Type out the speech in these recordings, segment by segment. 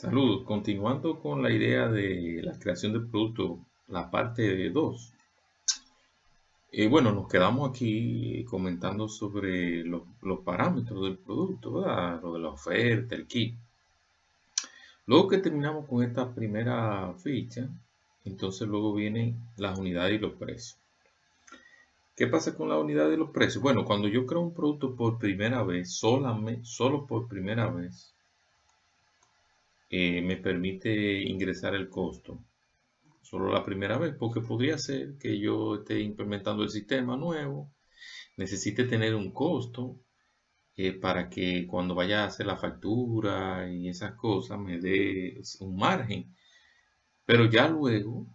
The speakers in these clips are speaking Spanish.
Saludos, continuando con la idea de la creación de producto, la parte 2. Bueno, nos quedamos aquí comentando sobre los parámetros del producto, ¿verdad? Lo de la oferta, el kit. Luego que terminamos con esta primera ficha, entonces luego vienen las unidades y los precios. ¿Qué pasa con la unidad y los precios? Bueno, cuando yo creo un producto por primera vez, solo por primera vez, me permite ingresar el costo. Solo la primera vez, porque podría ser que yo esté implementando el sistema nuevo, necesite tener un costo para que cuando vaya a hacer la factura y esas cosas me dé un margen. Pero ya luego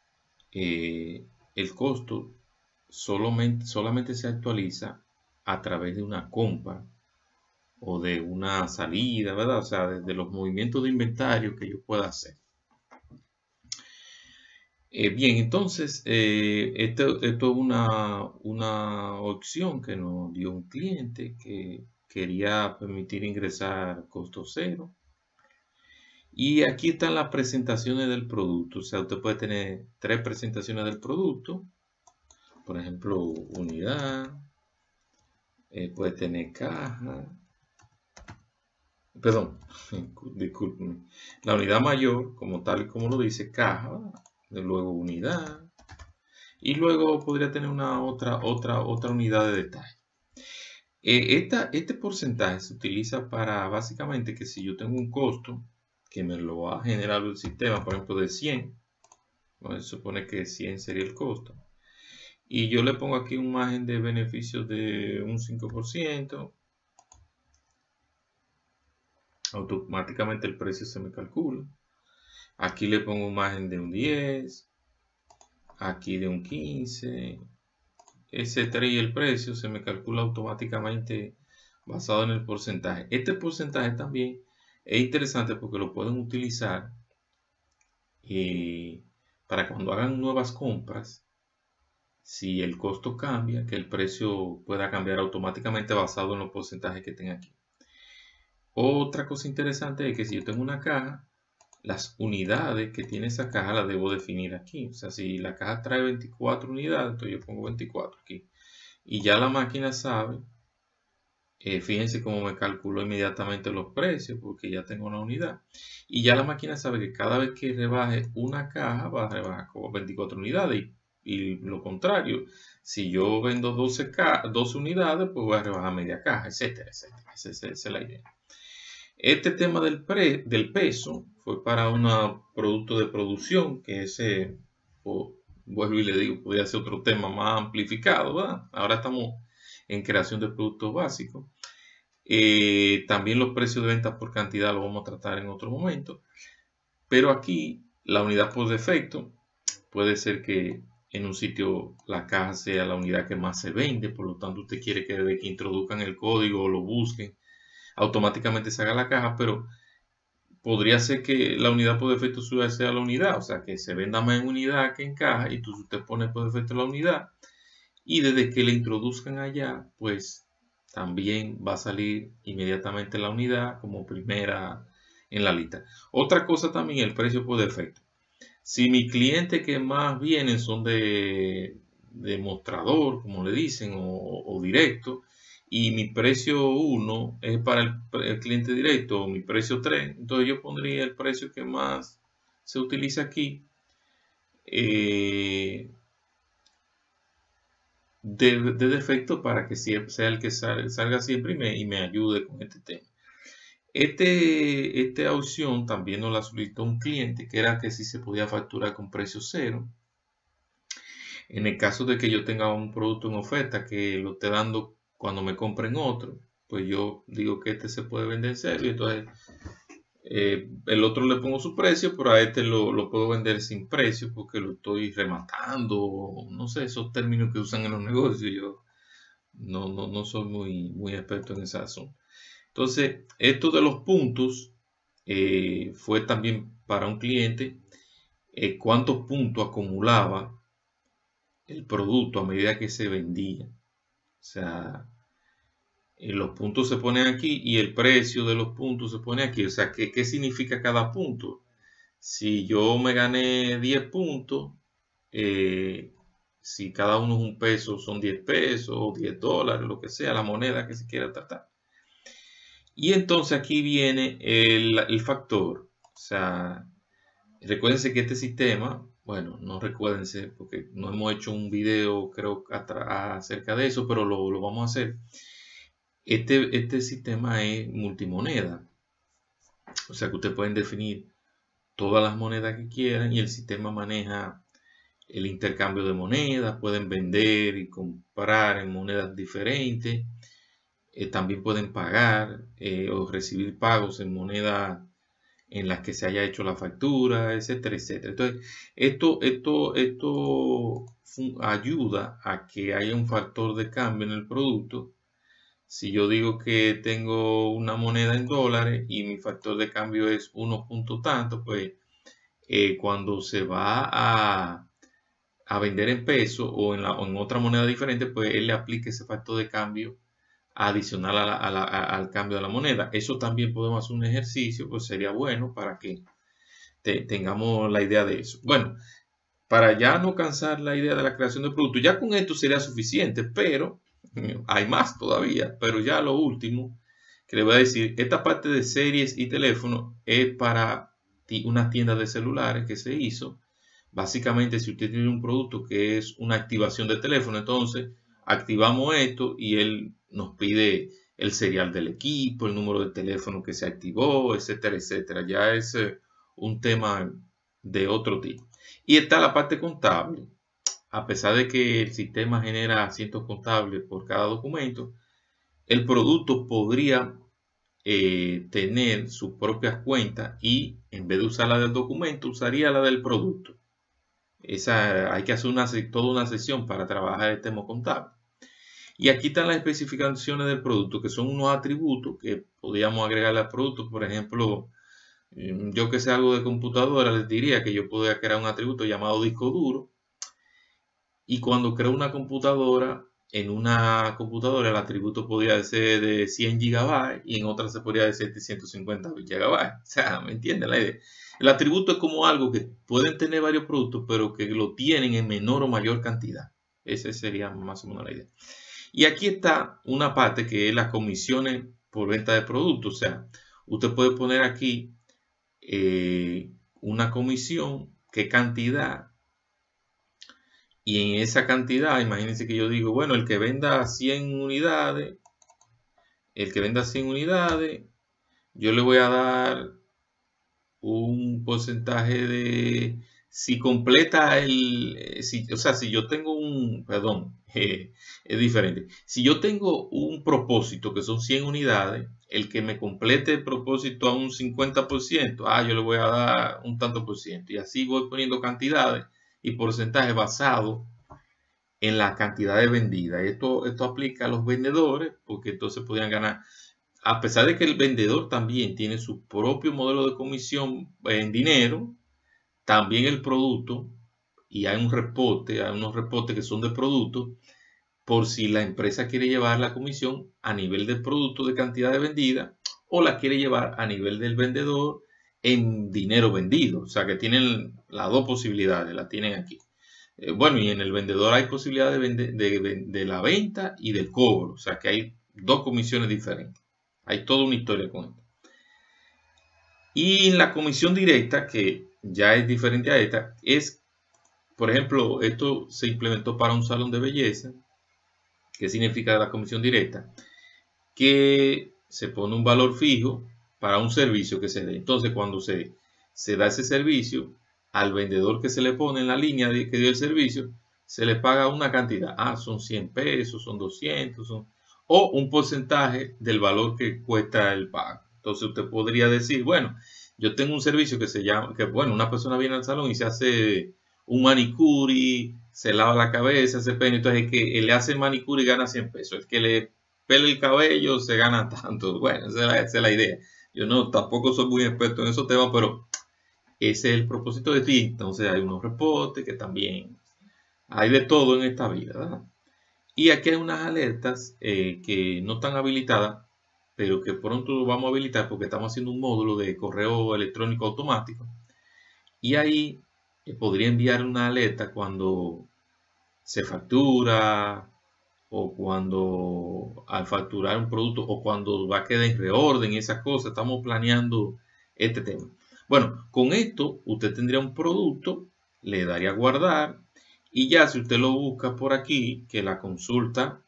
el costo solamente se actualiza a través de una compra o de una salida, ¿verdad? O sea, de los movimientos de inventario que yo pueda hacer. Bien, entonces, esto es una opción que nos dio un cliente que quería permitir ingresar costo cero. Y aquí están las presentaciones del producto. O sea, usted puede tener 3 presentaciones del producto. Por ejemplo, unidad. Puede tener caja. Perdón, disculpen. La unidad mayor, como tal y como lo dice, caja. Luego unidad. Y luego podría tener una otra unidad de detalle. Este porcentaje se utiliza para básicamente que si yo tengo un costo que me lo va a generar el sistema, por ejemplo de 100, se supone que 100 sería el costo, y yo le pongo aquí un margen de beneficios de un 5%, automáticamente el precio se me calcula. Aquí le pongo un margen de un 10, aquí de un 15, etcétera, y el precio se me calcula automáticamente basado en el porcentaje. Este porcentaje también es interesante porque lo pueden utilizar para cuando hagan nuevas compras. Si el costo cambia, que el precio pueda cambiar automáticamente basado en los porcentajes que tenga aquí. Otra cosa interesante es que si yo tengo una caja, las unidades que tiene esa caja las debo definir aquí. O sea, si la caja trae 24 unidades, entonces yo pongo 24 aquí. Y ya la máquina sabe, fíjense cómo me calculó inmediatamente los precios, porque ya tengo una unidad. Y ya la máquina sabe que cada vez que rebaje una caja, va a rebajar como 24 unidades. Y lo contrario, si yo vendo 12 unidades, pues voy a rebajar media caja, etcétera, etcétera. Esa es la idea. Este tema del peso fue para un producto de producción, que ese, vuelvo y le digo, podría ser otro tema más amplificado, ¿verdad? Ahora estamos en creación de productos básicos. También los precios de venta por cantidad lo vamos a tratar en otro momento. Pero aquí la unidad por defecto puede ser que en un sitio la caja sea la unidad que más se vende, por lo tanto usted quiere que desde que introduzcan el código o lo busquen, automáticamente se haga la caja, pero podría ser que la unidad por defecto suya sea la unidad, o sea que se venda más en unidad que en caja, y entonces usted pone por defecto la unidad, y desde que le introduzcan allá, pues también va a salir inmediatamente la unidad como primera en la lista. Otra cosa también, el precio por defecto. Si mi cliente que más vienen son de mostrador, como le dicen, o directo, y mi precio 1 es para el cliente directo, o mi precio 3, entonces yo pondría el precio que más se utiliza aquí de defecto para que sea el que salga siempre y me ayude con este tema. Esta opción también nos la solicitó un cliente, que era que si se podía facturar con precio cero. En el caso de que yo tenga un producto en oferta que lo esté dando cuando me compren otro, pues yo digo que este se puede vender en serio, entonces el otro le pongo su precio, pero a este lo puedo vender sin precio porque lo estoy rematando, no sé, esos términos que usan en los negocios, yo no soy muy experto en ese asunto. Entonces, esto de los puntos fue también para un cliente, cuántos puntos acumulaba el producto a medida que se vendía. O sea, los puntos se ponen aquí y el precio de los puntos se pone aquí. O sea, ¿qué significa cada punto? Si yo me gané 10 puntos, si cada uno es un peso, son 10 pesos o 10 dólares, lo que sea, la moneda que se quiera tratar. Y entonces aquí viene el factor. O sea, recuérdense que este sistema, bueno, no recuérdense porque no hemos hecho un video creo acerca de eso, pero lo vamos a hacer. Este sistema es multimoneda. O sea que ustedes pueden definir todas las monedas que quieran y el sistema maneja el intercambio de monedas. Pueden vender y comprar en monedas diferentes. También pueden pagar o recibir pagos en monedas en las que se haya hecho la factura, etcétera, etcétera. Entonces, esto ayuda a que haya un factor de cambio en el producto. Si yo digo que tengo una moneda en dólares y mi factor de cambio es 1 punto tanto, pues cuando se va a vender en peso o en otra moneda diferente, pues él le aplica ese factor de cambio adicional al cambio de la moneda. Eso también podemos hacer un ejercicio, pues sería bueno para que tengamos la idea de eso. Bueno, para ya no cansar la idea de la creación de productos, ya con esto sería suficiente, pero hay más todavía. Pero ya lo último que le voy a decir, esta parte de series y teléfono es para unas tiendas de celulares que se hizo. Básicamente, si usted tiene un producto que es una activación de teléfono, entonces activamos esto y él nos pide el serial del equipo, el número de teléfono que se activó, etcétera, etcétera. Ya es un tema de otro tipo. Y está la parte contable. A pesar de que el sistema genera asientos contables por cada documento, el producto podría tener sus propias cuentas y en vez de usar la del documento, usaría la del producto. Hay que hacer toda una sesión para trabajar el tema contable. Y aquí están las especificaciones del producto, que son unos atributos que podríamos agregarle al producto. Por ejemplo, yo que sé algo de computadora, les diría que yo podría crear un atributo llamado disco duro. Y cuando creo una computadora, en una computadora el atributo podría ser de 100 GB y en otra se podría decir de 150 GB. O sea, ¿me entienden la idea? El atributo es como algo que pueden tener varios productos, pero que lo tienen en menor o mayor cantidad. Esa sería más o menos la idea. Y aquí está una parte que es las comisiones por venta de productos. O sea, usted puede poner aquí una comisión, qué cantidad. Y en esa cantidad, imagínense que yo digo, bueno, el que venda 100 unidades, yo le voy a dar un porcentaje de, si completa si yo tengo es diferente. Si yo tengo un propósito que son 100 unidades, el que me complete el propósito a un 50%, yo le voy a dar un tanto por ciento. Y así voy poniendo cantidades y porcentaje basado en la cantidad de vendidas. Esto aplica a los vendedores porque entonces podrían ganar. A pesar de que el vendedor también tiene su propio modelo de comisión en dinero, también el producto, y hay unos reportes que son de producto, por si la empresa quiere llevar la comisión a nivel del producto de cantidad de vendida o la quiere llevar a nivel del vendedor en dinero vendido. O sea que tienen las dos posibilidades, la tienen aquí. Bueno, y en el vendedor hay posibilidad de la venta y del cobro. O sea que hay dos comisiones diferentes. Hay toda una historia con esto. Y en la comisión directa, que ya es diferente a esta, es, por ejemplo, esto se implementó para un salón de belleza. ¿Qué significa la comisión directa? Que se pone un valor fijo para un servicio que se dé. Entonces, cuando se da ese servicio, al vendedor que se le pone en la línea que dio el servicio, se le paga una cantidad. Son 100 pesos, son 200, o un porcentaje del valor que cuesta el pago. Entonces, usted podría decir, bueno, yo tengo un servicio que se llama, una persona viene al salón y se hace un manicure, se lava la cabeza, se peina, entonces el que le hace manicure gana 100 pesos. El que le pela el cabello se gana tanto. Bueno, esa es la idea. Yo tampoco soy muy experto en esos temas, pero ese es el propósito de ti. Entonces hay unos reportes que también hay de todo en esta vida, ¿verdad? Y aquí hay unas alertas que no están habilitadas, pero que pronto vamos a habilitar porque estamos haciendo un módulo de correo electrónico automático. Y ahí podría enviar una alerta cuando se factura o cuando al facturar un producto o cuando va a quedar en reorden y esas cosas. Estamos planeando este tema. Bueno, con esto usted tendría un producto, le daría a guardar y ya si usted lo busca por aquí, que la consulta,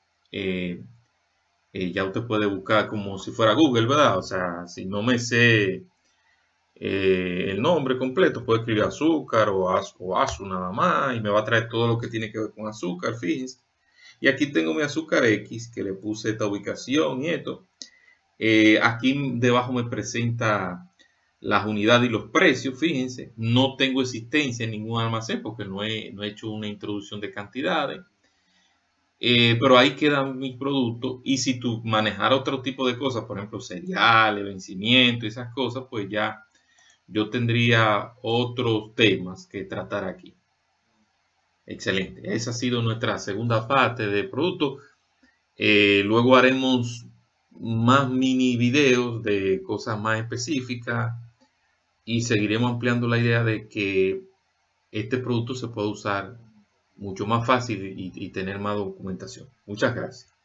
ya usted puede buscar como si fuera Google, ¿verdad? O sea, si no me sé el nombre completo, puedo escribir azúcar o azu nada más y me va a traer todo lo que tiene que ver con azúcar, fíjense. Y aquí tengo mi azúcar X, que le puse esta ubicación y esto. Aquí debajo me presenta las unidades y los precios, fíjense. No tengo existencia en ningún almacén porque no he hecho una introducción de cantidades. Pero ahí quedan mis productos. Y si tú manejar otro tipo de cosas, por ejemplo, cereales, vencimiento, esas cosas, pues ya yo tendría otros temas que tratar aquí. Excelente. Esa ha sido nuestra segunda parte de producto. Luego haremos más mini videos de cosas más específicas y seguiremos ampliando la idea de que este producto se puede usar mucho más fácil y tener más documentación. Muchas gracias.